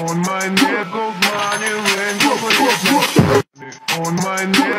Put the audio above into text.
On my neck goes money, rain chocolate. On my neck.